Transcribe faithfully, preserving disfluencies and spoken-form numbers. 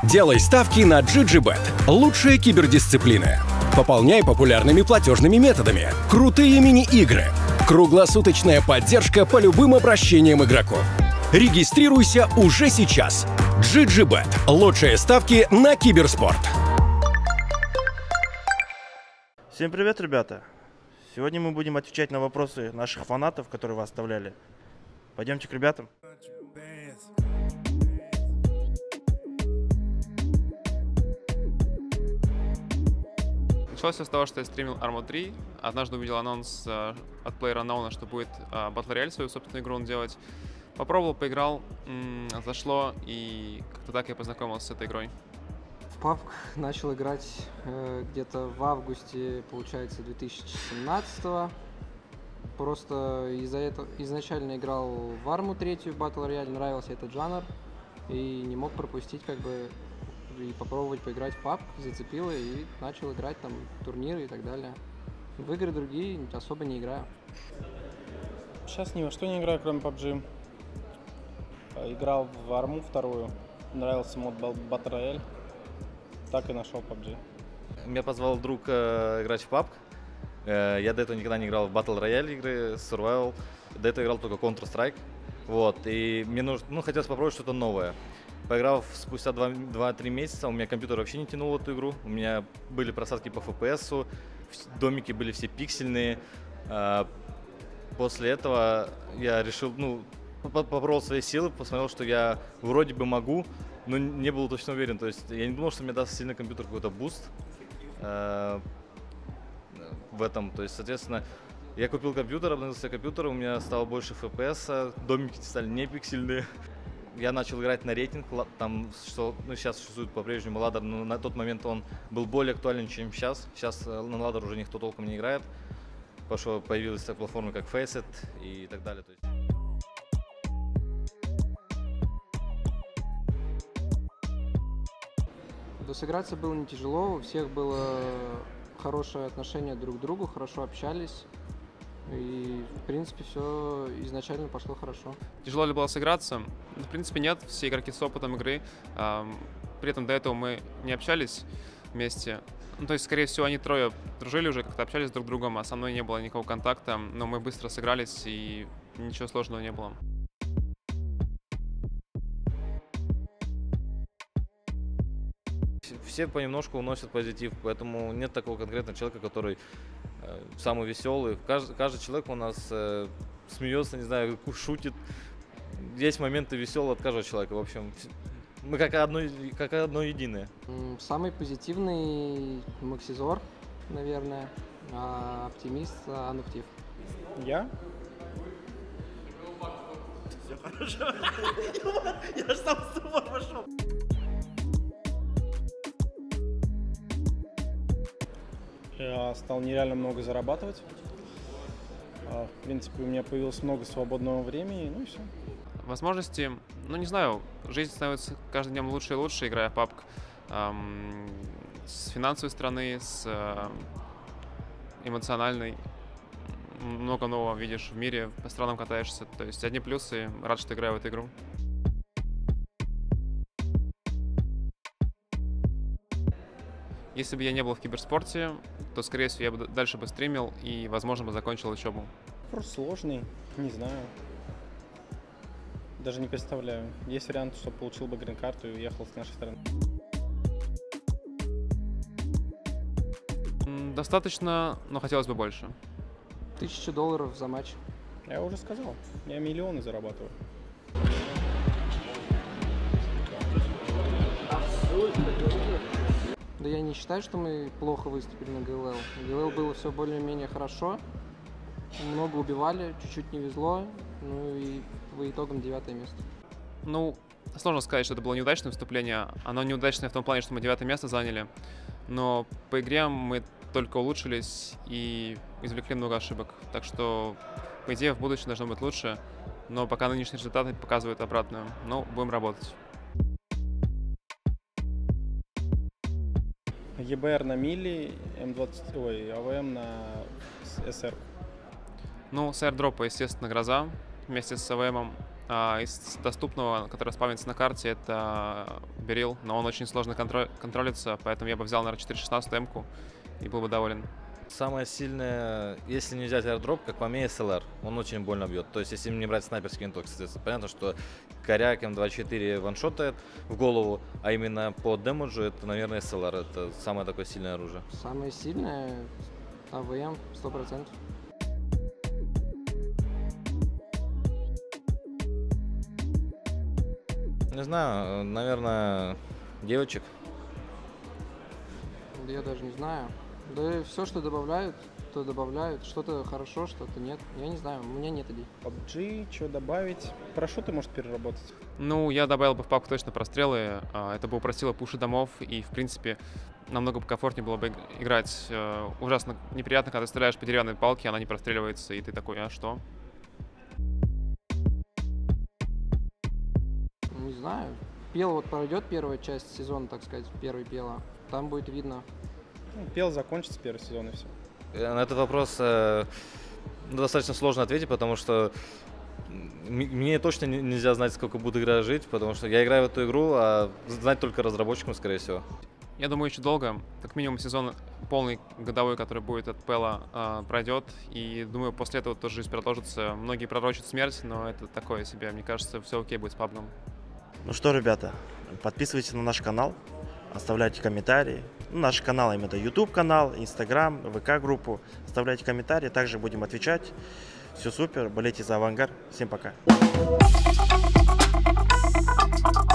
Делай ставки на джи джи бет. Лучшие кибердисциплины. Пополняй популярными платежными методами. Крутые мини-игры. Круглосуточная поддержка по любым обращениям игроков. Регистрируйся уже сейчас. джи джи бет. Лучшие ставки на киберспорт. Всем привет, ребята! Сегодня мы будем отвечать на вопросы наших фанатов, которые вы оставляли. Пойдемте к ребятам. Началось все с того, что я стримил Arma три. Однажды увидел анонс э, от PlayerUnknown, что будет э, Battle Royale, свою собственную игру он делать. Попробовал, поиграл, м- зашло, и как-то так я познакомился с этой игрой. В пабг начал играть э, где-то в августе, получается, две тысячи семнадцатого. Просто из-за этого изначально играл в Arma три, в Battle Royale, нравился этот жанр, и не мог пропустить, как бы, и попробовать поиграть в пабг, зацепило, и начал играть там турниры и так далее. В игры другие особо не играю. Сейчас ни во что не играю, кроме пабг. Играл в Арму вторую, нравился мод Battle Royale, так и нашел пабг. Меня позвал друг э, играть в пабг. Э, я до этого никогда не играл в Battle Royale игры, Survival. До этого играл только Counter-Strike. Вот, и мне нужно, ну, хотелось попробовать что-то новое. Поиграв спустя два-три месяца, у меня компьютер вообще не тянул эту игру. У меня были просадки по эф пи эс, домики были все пиксельные. После этого я решил, ну, попробовал свои силы, посмотрел, что я вроде бы могу, но не был точно уверен. То есть я не думал, что мне даст сильный компьютер какой-то буст в этом. То есть, соответственно, я купил компьютер, обновил себе компьютер, у меня стало больше эф пи эс, домики стали не пиксельные. Я начал играть на рейтинг, там, что, ну, сейчас существует по-прежнему ладдер, но на тот момент он был более актуален, чем сейчас. Сейчас на ладдер уже никто толком не играет, потому что появились такие платформы, как Faceit и так далее. То есть... Досыграться было не тяжело, у всех было хорошее отношение друг к другу, хорошо общались. И, в принципе, все изначально пошло хорошо. Тяжело ли было сыграться? В принципе, нет. Все игроки с опытом игры. При этом до этого мы не общались вместе. Ну, то есть, скорее всего, они трое дружили уже, как-то общались друг с другом, а со мной не было никакого контакта. Но мы быстро сыгрались, и ничего сложного не было. Все понемножку уносят позитив, поэтому нет такого конкретного человека, который э, самый веселый. Каждый, каждый человек у нас э, смеется, не знаю, шутит. Есть моменты веселые от каждого человека. В общем, мы как одно, как одно единое. Самый позитивный Максизор, наверное, а оптимист Ануктив. Я? Все хорошо. Я же сам с ума пошел. Я стал нереально много зарабатывать. В принципе, у меня появилось много свободного времени, ну и все. Возможности, ну не знаю, жизнь становится каждым днем лучше и лучше, играя в пабг. Эм, с финансовой стороны, с э, эмоциональной. Много нового видишь в мире, по странам катаешься. То есть одни плюсы, рад, что играю в эту игру. Если бы я не был в киберспорте, то, скорее всего, я бы дальше бы стримил и, возможно, бы закончил учебу. Вопрос сложный, не знаю. Даже не представляю. Есть вариант, что получил бы грин-карту и уехал с нашей страны. Достаточно, но хотелось бы больше. Тысячу долларов за матч. Я уже сказал, я миллионы зарабатываю. Да я не считаю, что мы плохо выступили на ГЛЛ. ГЛЛ было все более-менее хорошо. Много убивали, чуть-чуть не везло. Ну и по итогам девятое место. Ну, сложно сказать, что это было неудачное выступление. Оно неудачное в том плане, что мы девятое место заняли. Но по игре мы только улучшились и извлекли много ошибок. Так что, по идее, в будущем должно быть лучше. Но пока нынешние результаты показывают обратное. Но будем работать. ЕБР на мили, М двадцать, ой, АВМ на СР. Ну, с аирдропа, естественно, Гроза вместе с АВМом. А из доступного, который спавнится на карте, это Берил, но он очень сложно контро- контролится, поэтому я бы взял, наверное, четыреста шестнадцать М-ку и был бы доволен. Самое сильное, если не взять аирдроп, как по мне, эс эл ар. Он очень больно бьет. То есть, если не брать снайперский винтовок, соответственно, понятно, что коряк эм двадцать четыре ваншотает в голову, а именно по дэмэджу это, наверное, эс эл ар. Это самое такое сильное оружие. Самое сильное а вэ эм сто процентов. Не знаю, наверное, девочек. Я даже не знаю. Да все, что добавляют, то добавляют. Что-то хорошо, что-то нет. Я не знаю, у меня нет идей. пабг, что добавить? Парашюты может переработать. Ну, я добавил бы в папку точно прострелы. а, Это бы упростило пуши домов, и, в принципе, намного комфортнее было бы иг- играть. Э, Ужасно неприятно, когда ты стреляешь по деревянной палке, она не простреливается, и ты такой, а что? Не знаю. Пел вот пройдет первая часть сезона, так сказать, первый пела. Там будет видно. Ну, пел закончится первый сезон и все. На этот вопрос э, ну, достаточно сложно ответить, потому что м- мне точно не- нельзя знать, сколько буду игра жить, потому что я играю в эту игру, а знать только разработчикам, скорее всего. Я думаю, еще долго. Как минимум сезон полный годовой, который будет от Пэла, а, пройдет. И думаю, после этого тоже жизнь продолжится. Многие пророчат смерть, но это такое себе. Мне кажется, все окей будет с пабгом. Ну что, ребята, подписывайтесь на наш канал, оставляйте комментарии. Ну, наш канал именно YouTube канал, Instagram, вэ ка-группу. Оставляйте комментарии, также будем отвечать. Все супер, болейте за Авангард. Всем пока.